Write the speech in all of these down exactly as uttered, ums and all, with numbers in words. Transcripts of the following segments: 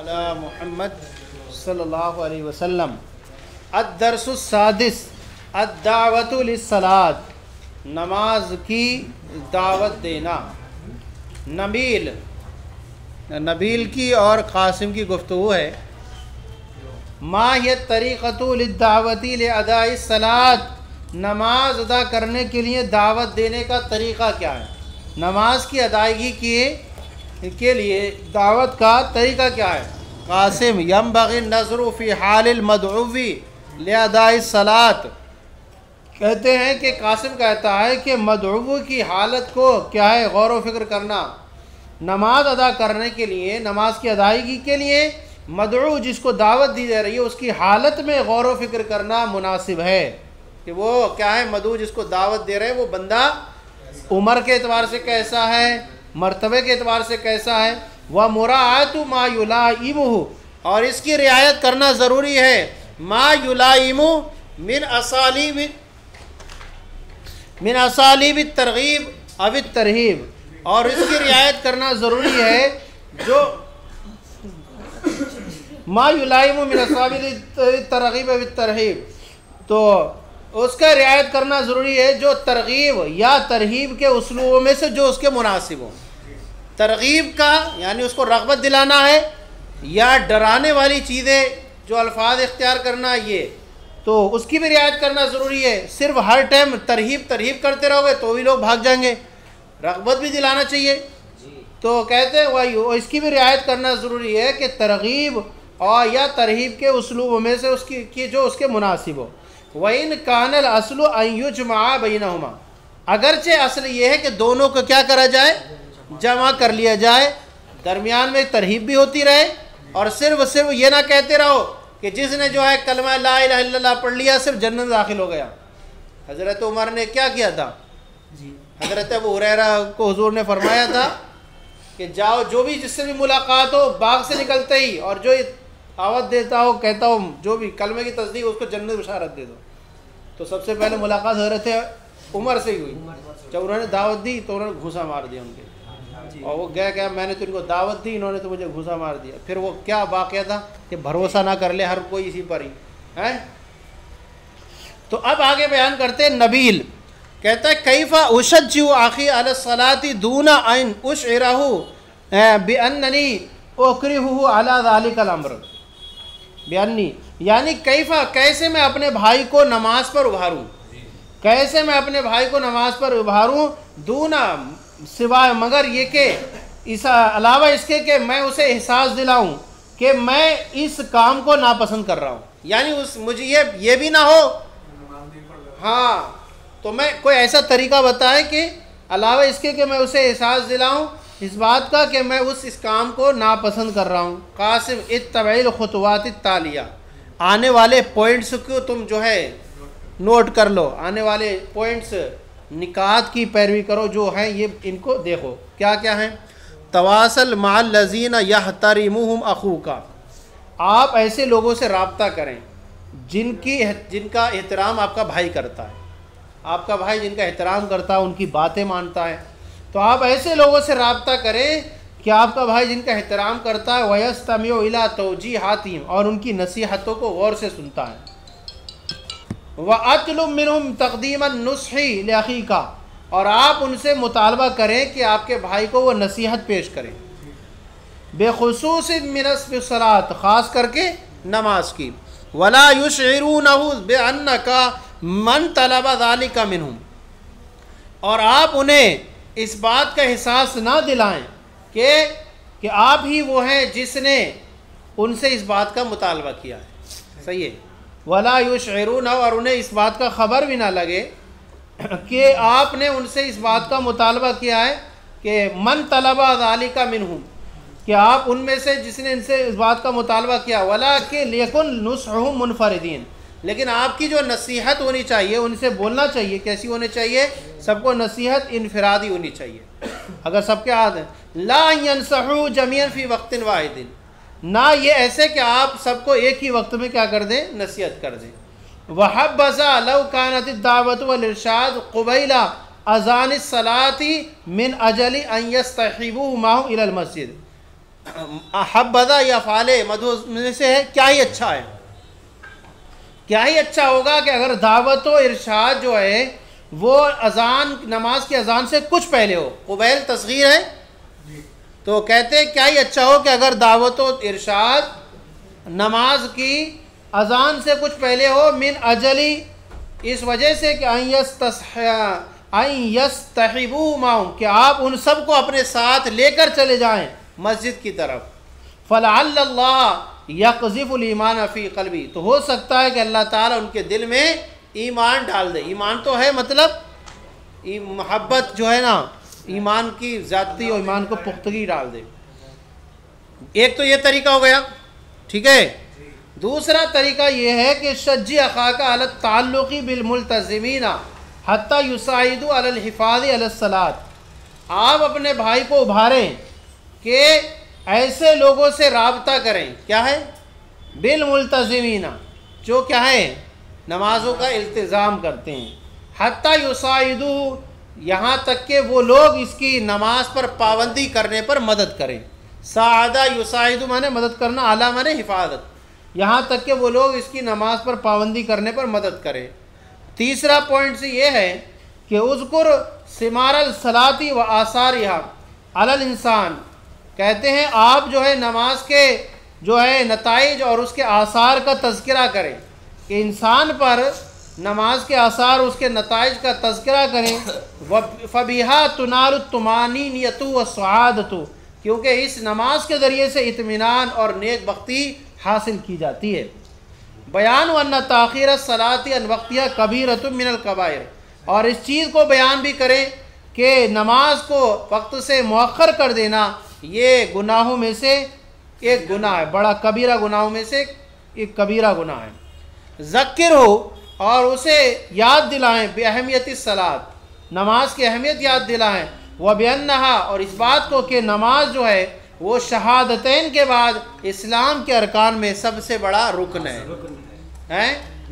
علی محمد صلی اللہ علیہ وسلم۔ الدرس السادس الدعوۃ للصلاۃ، نماز کی دعوت دینا۔ نبیل نبیل کی اور قاسم کی گفتگو ہے۔ ما ہی الطریقۃ للدعوۃ لاداء الصلاۃ، نماز ادا کرنے کے لیے دعوت دینے کا طریقہ کیا ہے؟ نماز کی ادائیگی کی کے لیے دعوت کا طریقہ کیا ہے؟ قاسم ینبغی النظر فی حال المدعو لاداء الصلاۃ، کہتے ہیں کہ قاسم کہتا ہے کہ مدعو کی حالت کو کیا ہے غور و فکر کرنا۔ نماز ادا کرنے کے لیے، نماز کی ادائیگی کے لیے مدعو جس کو دعوت دی جا رہی ہے اس کی حالت میں غور و فکر کرنا مناسب ہے کہ وہ کیا ہے، مدعو جس کو دعوت دے رہے ہیں وہ بندہ عمر کے اعتبار سے کیسا ہے، مرتبے کے اعتبار سے کیسا ہے، وَمُرَاعَةُ مَا يُلَائِمُهُ، اور اس کی رعایت کرنا ضروری ہے، ما یلائم من اسالیب من اسالیب الترغیب او الترہیب، اور اس کی رعایت کرنا ضروری ہے جو ما یلائم من اسالیب الترغیب او الترہیب، تو اس کا رعایت کرنا ضروری ہے جو ترغیب یا ترہیب کے اسلوبوں میں سے جو اس کے مناسب ہوں۔ ترغیب کا یعنی اس کو رغبت دلانا ہے، یا ڈرانے والی چیزیں جو الفاظ اختیار کرنا، یہ تو اس کی بھی رعایت کرنا ضروری ہے۔ صرف ہر ٹائم ترہیب ترہیب کرتے رہو گے تو بھی لوگ بھاگ جائیں گے، رغبت بھی دلانا چاہیے۔ تو کہتے ہیں وہ اس کی بھی رعایت کرنا ضروری ہے کہ ترغیب اور یا ترہیب کے اسلوب میں سے اس کی کی جو اس کے مناسب ہو۔ وَإِنْ كَانَ الْأَصْلُ أَنْ يُجْمَعَ بَيْنَهُمَا، اگرچہ اصل یہ ہے کہ دونوں کو کیا کرا جائے، جمع کر لیا جائے، درمیان میں ترہیب بھی ہوتی رہے، اور صرف صرف یہ نہ کہتے رہو کہ جس نے جو ہے کلمہ لا الہ الا اللہ پڑھ لیا صرف جنت داخل ہو گیا۔ حضرت عمر نے کیا کیا تھا؟ حضرت ابو ہریرہ کو حضور نے فرمایا تھا کہ جاؤ جو بھی جس سے بھی ملاقات ہو باغ سے نکلتے ہی، اور جو دعوت دیتا ہو کہتا ہو جو بھی کلمے کی تصدیق اس کو جنت بشارت دے دو۔ تو سب سے پہلے ملاقات حضرت عمر سے ہی ہوئی، جب انہوں نے دعوت دی تو انہوں نے گھوسا مار دیا ان کے، اور وہ گیا کہ میں نے تو ان کو دعوت دی، انہوں نے تو مجھے گھوسا مار دیا۔ پھر وہ کیا واقعہ تھا کہ بھروسہ نہ کر لے ہر کوئی اسی پر ہی ہے۔ تو اب آگے بیان کرتے ہیں نبیل، کہتا ہے کیفا اشجع اخی علی الصلاۃ دون ان اشعرہ باننی اکرہہ علی ذلک الامر، بیانی یعنی کیفا کیسے میں اپنے بھائی کو نماز پر ابھاروں، کیسے میں اپنے بھائی کو نماز پر ابھاروں، دون سوائے مگر یہ کہ اس علاوہ اس کے کہ میں اسے احساس دلاؤں کہ میں اس کام کو ناپسند کر رہا ہوں، یعنی اس مجھے یہ یہ بھی نہ ہو، ہاں تو میں کوئی ایسا طریقہ بتائے کہ علاوہ اس کے کہ میں اسے احساس دلاؤں اس بات کا کہ میں اس اس کام کو ناپسند کر رہا ہوں۔ قاسم اتبع الخطوات التالیہ، آنے والے پوائنٹس کو تم جو ہے نوٹ کر لو، آنے والے پوائنٹس نکات کی پیروی کرو جو ہیں، یہ ان کو دیکھو کیا کیا ہیں۔ تواصل مع الذین یحترمہم اخوک، آپ ایسے لوگوں سے رابطہ کریں جن کی جن کا احترام آپ کا بھائی کرتا ہے، آپ کا بھائی جن کا احترام کرتا ہے، ان کی باتیں مانتا ہے، تو آپ ایسے لوگوں سے رابطہ کریں کہ آپ کا بھائی جن کا احترام کرتا ہے، وَيَسْتَمِعُ إِلَىٰ تَوْجِيهَاتِهِمْ، اور ان کی نصیحتوں کو غور سے سنتا ہے۔ وَأَطْلُبْ مِنْهُمْ تَقْدِيمَ النُّصْحِ لِأَخِيكَ، اور آپ ان سے مطالبہ کریں کہ آپ کے بھائی کو وہ نصیحت پیش کریں، بخصوص من الصلاۃ، خاص کر کے نماز کی، وَلَا يُشْعِرُونَهُ بِأَنَّكَ مَنْ طَلَبَ ذَلِكَ مِنْهُمْ، اور آپ انہیں اس بات کا احساس نہ دلائیں کہ کہ آپ ہی وہ ہیں جس نے ان سے اس بات کا مطالبہ کیا ہے، صحیح ہے، وَلَا يُشْعِرُونَ، اور انہیں اس بات کا خبر بھی نہ لگے کہ آپ نے ان سے اس بات کا مطالبہ کیا ہے کہ من طلب ذالک منہم، کہ آپ ان میں سے جس نے ان سے اس بات کا مطالبہ کیا، وَلَٰكِنْ لِيَكُنْ نُصْحُهُمْ مُنْفَرِدِينَ، لیکن آپ کی جو نصیحت ہونی چاہیے ان سے بولنا چاہیے، کیسی ہونی چاہیے، سب کو نصیحت انفرادی ہونی چاہیے، اگر سب کے ہاتھ ہیں، لا ينصحوا جميعا فی وقت واحد، نہ یہ ایسے کہ آپ سب کو ایک ہی وقت میں کیا کر دیں، نصیحت کر دیں۔ وَحَبَّذَا لَوْ كَانَتِ الدَّعْوَةُ وَالْإِرْشَادُ قُبَيْلَ أَذَانِ الصَّلَاةِ مِنْ أَجَلِ أَنْ يَسْتَحِبُوا مَعَهُ إِلَى الْمَسْجِدِ، حبذا یا فعل مدعو میں سے ہے کیا ہی اچھا ہے، کیا ہی اچھا ہوگا کہ اگر دعوت و ارشاد جو ہے وہ اذان نماز کی اذان سے کچھ پہلے ہو. قبیل تصغیر ہے تو کہتے ہیں کیا ہی اچھا ہو کہ اگر دعوت و ارشاد نماز کی اذان سے کچھ پہلے ہو، من اجلی اس وجہ سے کہ ان یستحبوا معهم کہ آپ ان سب کو اپنے ساتھ لے کر چلے جائیں مسجد کی طرف. فلعل اللہ یقذف الایمان فی قلبی تو ہو سکتا ہے کہ اللہ تعالیٰ ان کے دل میں ایمان ڈال دے. ایمان تو ہے مطلب محبت جو ہے نا ایمان کی زیادتی اور ایمان کو پختگی ڈال دے. ایک تو یہ طریقہ ہو گیا، ٹھیک ہے. دوسرا طریقہ یہ ہے کہ شجع اخاک علی التعلق بالملتزمین حتی یساعدوا علی الحفاظ علی الصلاۃ. آپ اپنے بھائی کو ابھاریں کہ ایسے لوگوں سے رابطہ کریں، کیا ہے؟ بالملتزمین جو کیا ہے نمازوں کا التزام کرتے ہیں. حتی یساعدوا یہاں تک کہ وہ لوگ اس کی نماز پر پابندی کرنے پر مدد کریں. ساعدہ یساعد مانے مدد کرنا، اعلیٰ مانے حفاظت، یہاں تک کہ وہ لوگ اس کی نماز پر پابندی کرنے پر مدد کریں. تیسرا پوائنٹ سے یہ ہے کہ اذکر ثمار الصلاۃ و آثارها علی الانسان کہتے ہیں آپ جو ہے نماز کے جو ہے نتائج اور اس کے آثار کا تذکرہ کریں کہ انسان پر نماز کے آثار اس کے نتائج کا تذکرہ کریں. فَبِهَا تُنَالُ الطُّمَانِینَۃُ وَالسَّعَادَةُ کیونکہ اس نماز کے ذریعے سے اطمینان اور نیک بختی حاصل کی جاتی ہے. بیان وَأَنَّ تَأْخِيرَ الصَّلَاةِ عَنْ وَقْتِهَا كَبِيرَةٌ مِنَ الْكَبَائِرِ اور اس چیز کو بیان بھی کریں کہ نماز کو وقت سے مؤخر کر دینا یہ گناہوں میں سے ایک گناہ ہے، بڑا کبیرہ گناہوں میں سے ایک کبیرہ گناہ ہے. ذکر ہو اور اسے یاد دلائیں بے اہمیت الصلاۃ نماز کی اہمیت یاد دلائیں. وَبِأَنَّهَا اور اس بات کو کہ نماز جو ہے وہ شہادتین کے بعد اسلام کے ارکان میں سب سے بڑا رکن ہے. ہیں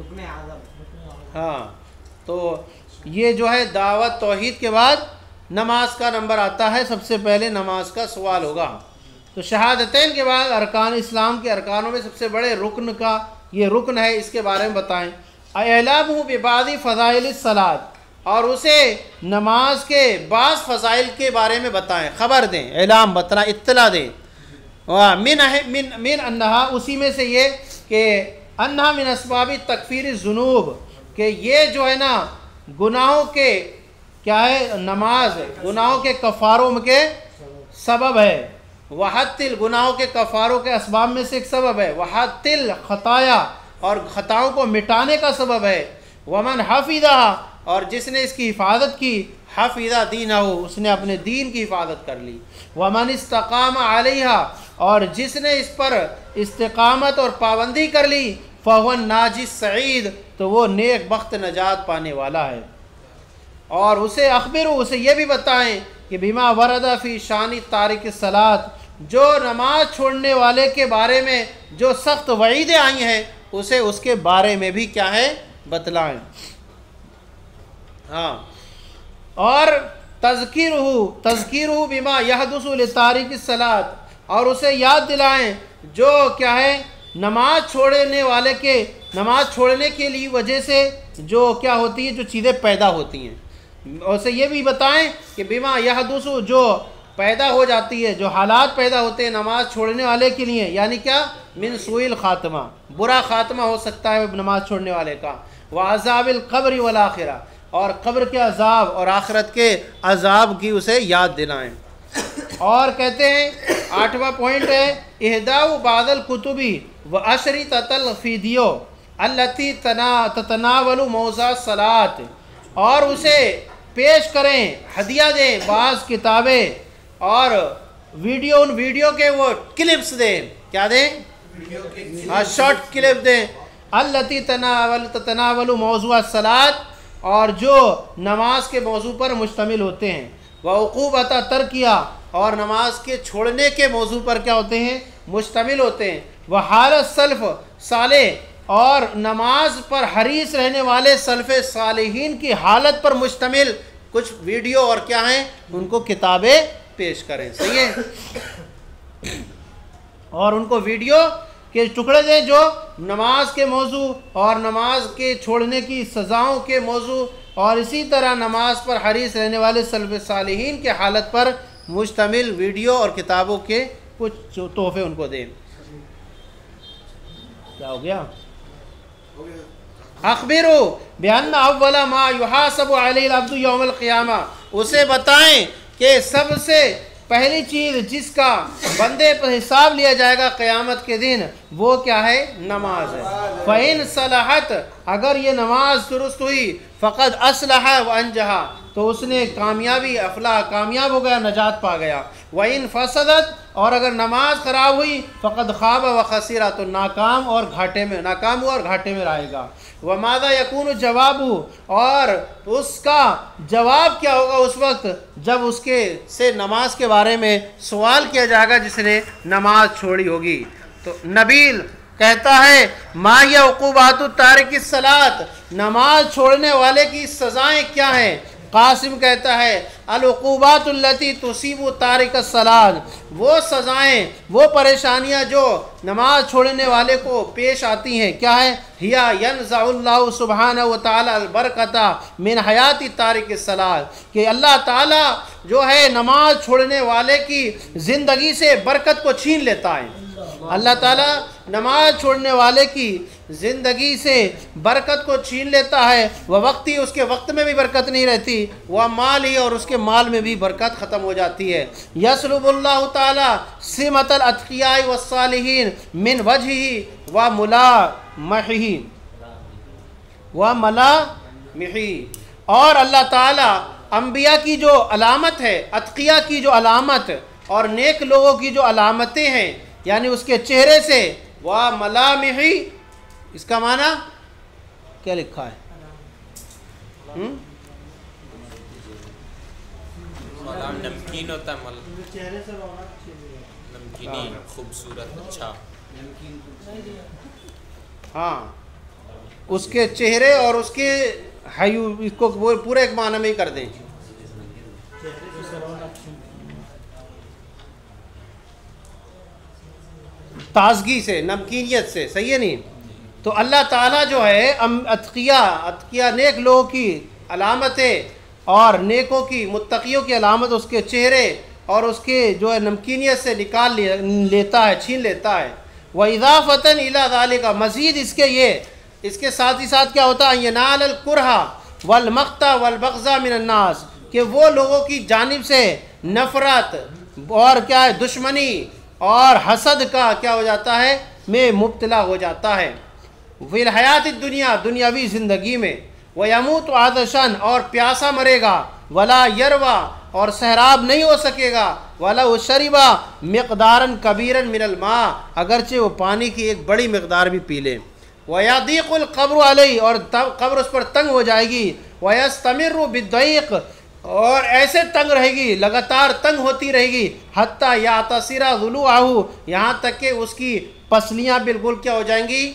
ہاں تو یہ جو ہے دعوت توحید کے بعد نماز کا نمبر آتا ہے، سب سے پہلے نماز کا سوال ہوگا. تو شہادتین کے بعد ارکان اسلام کے ارکانوں میں سب سے بڑے رکن کا یہ رکن ہے، اس کے بارے میں بتائیں. اعلامہ ببعض فضائل الصلاۃ اور اسے نماز کے بعض فضائل کے بارے میں بتائیں، خبر دیں، اعلام بتنا اطلاع دیں. من من من انہا اسی میں سے یہ کہ انہا من اسباب تکفیر الذنوب کہ یہ جو ہے نا گناہوں کے کیا ہے نماز گناہوں کے کفاروں کے سبب ہے. وحط گناہوں کے کفاروں کے اسباب میں سے ایک سبب ہے. وحط الخطایا اور خطاؤں کو مٹانے کا سبب ہے. ومن حفظہ اور جس نے اس کی حفاظت کی، حفظہ دینہ اس نے اپنے دین کی حفاظت کر لی. ومن استقام علیہا اور جس نے اس پر استقامت اور پابندی کر لی، فہو الناجی السعید تو وہ نیک بخت نجات پانے والا ہے. اور اسے اخبرو اسے یہ بھی بتائیں کہ بما ورد فی شان تارک الصلاۃ جو نماز چھوڑنے والے کے بارے میں جو سخت وعیدیں آئی ہیں اسے اس کے بارے میں بھی کیا ہے بتلائیں. ہاں اور تذکیرہ تذکیرہ بما یحدث لتارک الصلاۃ اور اسے یاد دلائیں جو کیا ہے نماز چھوڑنے والے کے نماز چھوڑنے کے لیے وجہ سے جو کیا ہوتی ہے جو چیزیں پیدا ہوتی ہیں. اسے یہ بھی بتائیں کہ بما یحدث جو پیدا ہو جاتی ہے جو حالات پیدا ہوتے ہیں نماز چھوڑنے والے کے لیے، یعنی کیا من سوء الخاتمہ برا خاتمہ ہو سکتا ہے نماز چھوڑنے والے کا. وعذاب القبر والآخرہ اور قبر کے عذاب اور آخرت کے عذاب کی اسے یاد دلائیں. اور کہتے ہیں آٹھواں پوائنٹ ہے اہداء بعض الکتبی و اشرطۃ الفیدیو التی تتناول موضوع الصلاۃ اور اسے پیش کریں ہدیہ دیں بعض کتابیں اور ویڈیو ان ویڈیو کے وہ کلپس دیں، کیا دیں ہاں شارٹ کلپ دیں. التی تناول تتناول موضوع الصلاۃ اور جو نماز کے موضوع پر مشتمل ہوتے ہیں. وعقوبۃ ترکیہ اور نماز کے چھوڑنے کے موضوع پر کیا ہوتے ہیں مشتمل ہوتے ہیں. وحالت سلف صالح اور نماز پر حریص رہنے والے سلف صالحین کی حالت پر مشتمل کچھ ویڈیو اور کیا ہیں ان کو کتابیں پیش کریں. صحیح ہے. اور ان کو ویڈیو کے ٹکڑے دیں جو نماز کے موضوع اور نماز کے چھوڑنے کی سزاؤں کے موضوع اور اسی طرح نماز پر حریص رہنے والے سلف صالحین کے حالت پر مشتمل ویڈیو اور کتابوں کے کچھ تحفے ان کو دیں۔ کیا ہو گیا؟ اخبروا بان اول ما یحاسب علیہ العبد یوم القیامہ، اسے بتائیں کہ سب سے پہلی چیز جس کا بندے پر حساب لیا جائے گا قیامت کے دن وہ کیا ہے؟ نماز ہے۔ فَإِن صَلَحَتْ، اگر یہ نماز درست ہوئی، فقد اصلح وانجح، تو اس نے کامیابی افلاح کامیاب ہو گیا، نجات پا گیا۔ وَإِن فَسَدَتْ، اور اگر نماز خراب ہوئی، فقد خاب وخسر، تو ناکام اور گھاٹے میں ناکام ہوا اور گھاٹے میں رہے گا۔ وَمَاذَا يَكُونُ جَوَابُهُ، اور اس کا جواب کیا ہوگا اس وقت جب اس کے سے نماز کے بارے میں سوال کیا جائے گا جس نے نماز چھوڑی ہوگی۔ تو نبیل کہتا ہے ما ہی عقوبات التارک الصلاۃ، نماز چھوڑنے والے کی سزائیں کیا ہیں؟ قاسم کہتا ہے العقوبات التی تصیب تارک الصلاۃ، وہ سزائیں وہ پریشانیاں جو نماز چھوڑنے والے کو پیش آتی ہیں کیا ہے؟ ہیا ینزع اللہ سبحانہ وتعالی البرکۃ من حیات تارک الصلاۃ، کہ اللہ تعالیٰ جو ہے نماز چھوڑنے والے کی زندگی سے برکت کو چھین لیتا ہے۔ اللہ تعالیٰ نماز چھوڑنے والے کی زندگی سے برکت کو چھین لیتا ہے، وہ وقتی اس کے وقت میں بھی برکت نہیں رہتی، وہ مال ہی اور اس کے مال میں بھی برکت ختم ہو جاتی ہے۔ یسلب اللہ تعالیٰ سمت الاتقیاء والصالحین من وجہہ وملامحہ وملامحہ، اور اللہ تعالیٰ انبیاء کی جو علامت ہے، اتقیاء کی جو علامت اور نیک لوگوں کی جو علامتیں ہیں یعنی اس کے چہرے سے، وہ ملامحی، اس کا معنی کیا لکھا ہے؟ نمکین ہوتا ہے، نمکینی، خوبصورت، اچھا، ہاں، اس کے چہرے اور اس کے حیو، اس کو وہ پورے ایک معنی میں ہی کر دیں۔ تازگی سے، نمکینیت سے، صحیح ہے نہیں؟ تو اللہ تعالیٰ جو ہے اتقیاء اتقیاء نیک لوگوں کی علامتیں اور نیکوں کی متقیوں کی علامت اس کے چہرے اور اس کے جو ہے نمکینیت سے نکال لیتا ہے، چھین لیتا ہے۔ وَإِضَافَةً إِلَى ذَلِكَ، مزید اس کے یہ اس کے ساتھ ہی ساتھ کیا ہوتا ہے؟ يَنَالَ الْكُرْهَ وَالْمَقْتَ وَالْبَغْضَ مِنَ النَّاسِ، کہ وہ لوگوں کی جانب سے نفرت اور کیا ہے دشمنی اور حسد کا کیا ہو جاتا ہے؟ میں مبتلا ہو جاتا ہے۔ فی الحیات الدنیا، دنیاوی زندگی میں، وَيَمُوتُ عَطَشًا، اور پیاسا مرے گا، وَلَا يَرْوَى، اور سہراب نہیں ہو سکے گا، وَلَوْ شَرِبَ مِقْدَارًا كَبِيرًا مِنَ الْمَاءِ، اگرچہ وہ پانی کی ایک بڑی مقدار بھی پی لے، وَيَضِيقُ الْقَبْرُ عَلَيْهِ، اور قبر اس پر تنگ ہو جائے گی، وَيَسْتَمِرُّ بِالضَّيْقِ، اور ایسے تنگ رہے گی، لگاتار تنگ ہوتی رہے گی، حَتَّى يَعْتَصِرَ ضُلُوعَهُ، یہاں تک کہ اس کی پسلیاں بالکل کیا ہو جائیں گی؟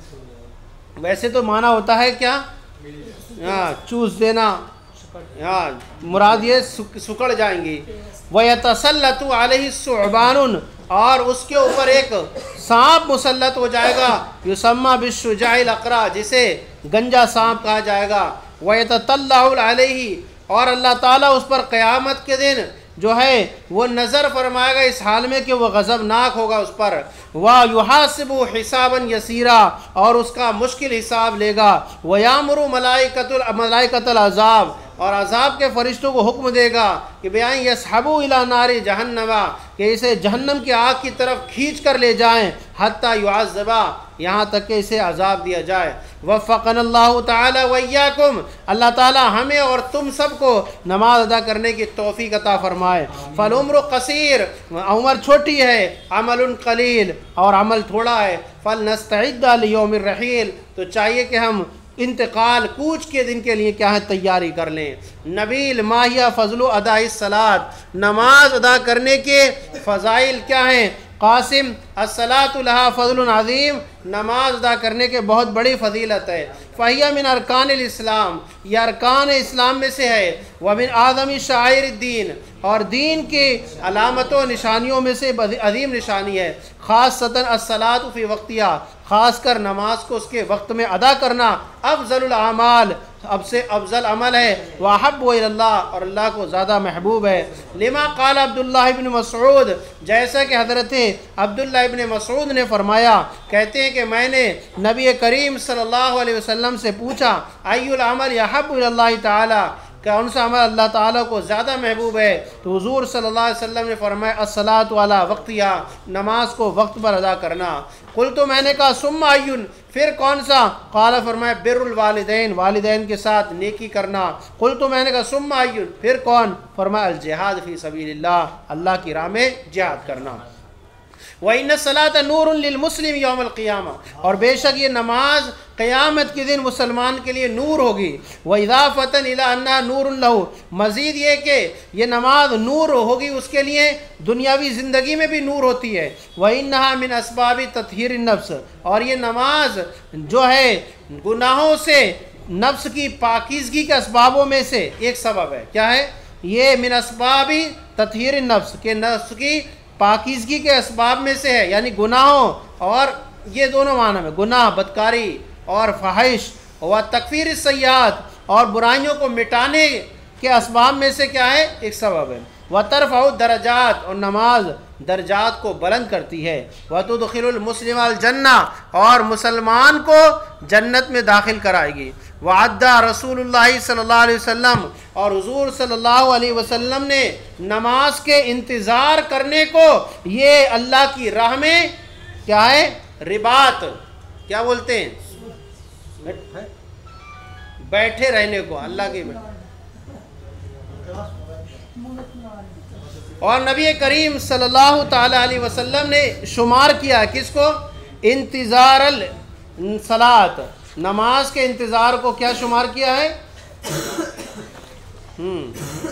ویسے تو معنی ہوتا ہے کیا؟ ہاں، چوس دینا، ہاں، مراد یہ سکڑ جائیں گی۔ وَيَتَسَلَّطُ عَلَيْهِ الثُّعْبَانٌ، اور اس کے اوپر ایک سانپ مسلط ہو جائے گا، یسمى بالشجاع الاقرع، جسے گنجا سانپ کہا جائے گا۔ وَيَتَطَلَّعُ عَلَيْهِ، اور اللہ تعالیٰ اس پر قیامت کے دن جو ہے وہ نظر فرمائے گا اس حال میں کہ وہ غضبناک ہوگا اس پر۔ وَيُحَاسِبُ حِسَابًا يَسِيرًا، اور اس کا مشکل حساب لے گا۔ وَيَأْمُرُ مَلَائِكَةُ الْعَذَابِ، اور عذاب کے فرشتوں کو حکم دے گا کہ بیان یسحبوا الی نار جہنم، کہ اسے جہنم کی آگ کی طرف کھینچ کر لے جائیں، حتی یعذبا، یہاں تک کہ اسے عذاب دیا جائے۔ وفقنا اللہ تعالی وإیاکم، اللہ تعالی ہمیں اور تم سب کو نماز ادا کرنے کی توفیق عطا فرمائے۔ فالعمر قصیر، عمر چھوٹی ہے، عمل قلیل، اور عمل تھوڑا ہے۔ فلنستعد لیوم الرحیل، تو چاہیے کہ ہم انتقال کوچ کے دن کے لیے کیا ہے تیاری کر لیں۔ نبیل ماہیہ فضل ادا الصلاۃ، نماز ادا کرنے کے فضائل کیا ہیں؟ قاسم الصلاۃ لہا فضل عظیم، نماز ادا کرنے کے بہت بڑی فضیلت ہے۔ فہیہ من ارکان الاسلام، یہ ارکان اسلام میں سے ہے۔ ومن اعظم شعائر الدین، اور دین کی علامتوں و نشانیوں میں سے عظیم نشانی ہے۔ خاصتاً الصلاۃ فی وقتہا، خاص کر نماز کو اس کے وقت میں ادا کرنا افضل الاعمال، اب سے افضل عمل ہے۔ واحب الی اللہ، اور اللہ کو زیادہ محبوب ہے۔ لما قال عبداللہ ابن مسعود، جیسا کہ حضرت عبداللہ ابن مسعود نے فرمایا، کہتے ہیں کہ میں نے نبی کریم صلی اللہ علیہ وسلم سے پوچھا ای العمل یحب الی اللہ تعالی، کون سا عمل اللہ تعالیٰ کو زیادہ محبوب ہے؟ تو حضور صلی اللہ علیہ وسلم نے فرمایا الصلاۃ علی وقتہا، نماز کو وقت پر ادا کرنا۔ قلت تو میں نے کہا ثم ایٌ، پھر کون سا؟ قال فرمایا بر الوالدین، والدین کے ساتھ نیکی کرنا۔ قلت تو میں نے کہا ثم ایٌ، پھر کون؟ فرمایا الجہاد فی سبیل اللہ، اللہ کی راہ میں جہاد کرنا۔ وَإِنَّ الصَّلَاةَ نُورٌ لِلْمُسْلِمِ يَوْمَ الْقِيَامَةِ، اور بے شک یہ نماز قیامت کے دن مسلمان کے لیے نور ہوگی۔ وَإِضَافَةً إِلَىٰ أَنَّهَا نُورٌ لَهُ، مزید یہ کہ یہ نماز نور ہوگی اس کے لیے، دنیاوی زندگی میں بھی نور ہوتی ہے۔ وَإِنَّهَا مِنْ أَسْبَابِ تَطْهِيرِ النَّفْسِ، اور یہ نماز جو ہے گناہوں سے نفس کی پاکیزگی کے اسبابوں میں سے ایک سبب ہے۔ کیا ہے یہ؟ من اسباب تطہیر النفس، کہ نفس کی پاکیزگی کے اسباب میں سے ہے، یعنی گناہوں، اور یہ دونوں معنی میں گناہ، بدکاری اور فحش و تکفیر السیئات، اور برائیوں کو مٹانے کے اسباب میں سے کیا ہے؟ ایک سبب ہے۔ وترفع الدرجات، اور نماز درجات کو بلند کرتی ہے۔ وتدخل المسلم الجنہ، اور مسلمان کو جنت میں داخل کرائے گی۔ وعدہ رسول اللہ صلی اللہ علیہ وسلم، اور حضور صلی اللہ علیہ وسلم نے نماز کے انتظار کرنے کو یہ اللہ کی راہ میں کیا ہے؟ رباط، کیا بولتے ہیں؟ بیٹھے رہنے کو، اللہ کے بیٹھے۔ اور نبی کریم صلی اللہ تعالی علیہ وسلم نے شمار کیا کس کو؟ انتظار الصلاۃ، نماز کے انتظار کو کیا شمار کیا ہے؟ ہم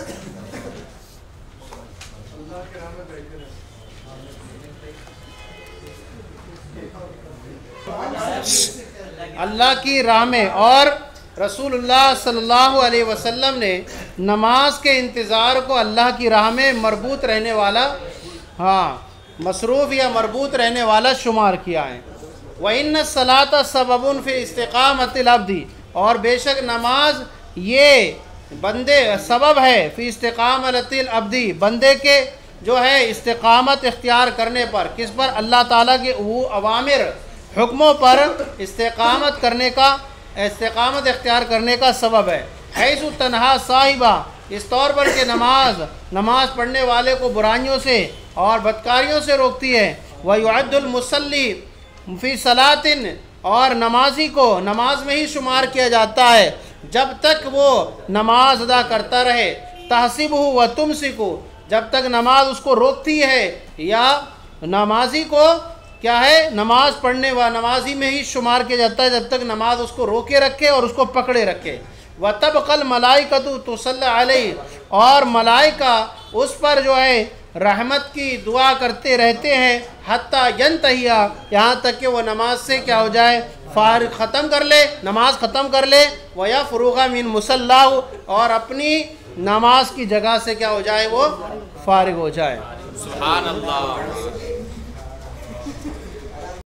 اللہ کی راہ میں، اور رسول اللہ صلی اللہ علیہ وسلم نے نماز کے انتظار کو اللہ کی راہ میں مربوط رہنے والا، ہاں مصروف یا مربوط رہنے والا شمار کیا ہے۔ وَإِنَّ الصَّلَاةَ سَبَبٌ فِي اسْتِقَامَةِ الْعَبْدِ، اور بے شک نماز یہ بندے سبب ہے فی استقامت العبد، بندے کے جو ہے استقامت اختیار کرنے پر، کس پر؟ اللہ تعالیٰ کے وہ اوامر، حکموں پر استقامت کرنے کا، استقامت اختیار کرنے کا سبب ہے۔ حیث تنہا صاحبہ، اس طور پر کہ نماز نماز پڑھنے والے کو برائیوں سے اور بدکاریوں سے روکتی ہے۔ وَيُعَدُّ الْمُصَلِّي فِي صَلَاةٍ، اور نمازی کو نماز میں ہی شمار کیا جاتا ہے جب تک وہ نماز ادا کرتا رہے۔ تحسبہ و تمسکو، جب تک نماز اس کو روکتی ہے، یا نمازی کو کیا ہے؟ نماز پڑھنے و نمازی میں ہی شمار کیا جاتا ہے جب تک نماز اس کو روکے رکھے اور اس کو پکڑے رکھے۔ وَتَبْقَى الْمَلَائِكَةُ تُصَلِّي عَلَيْهِ، اور ملائکہ اس پر جو ہے رحمت کی دعا کرتے رہتے ہیں، حتیٰ ينتہی، یہاں تک کہ وہ نماز سے کیا ہو جائے؟ فارغ، ختم کر لے، نماز ختم کر لے۔ وَيَفْرُغَ مِن مُصَلَّاهُ، اور اپنی نماز کی جگہ سے کیا ہو جائے؟ وہ فارغ ہو جائے۔ سبحان اللہ۔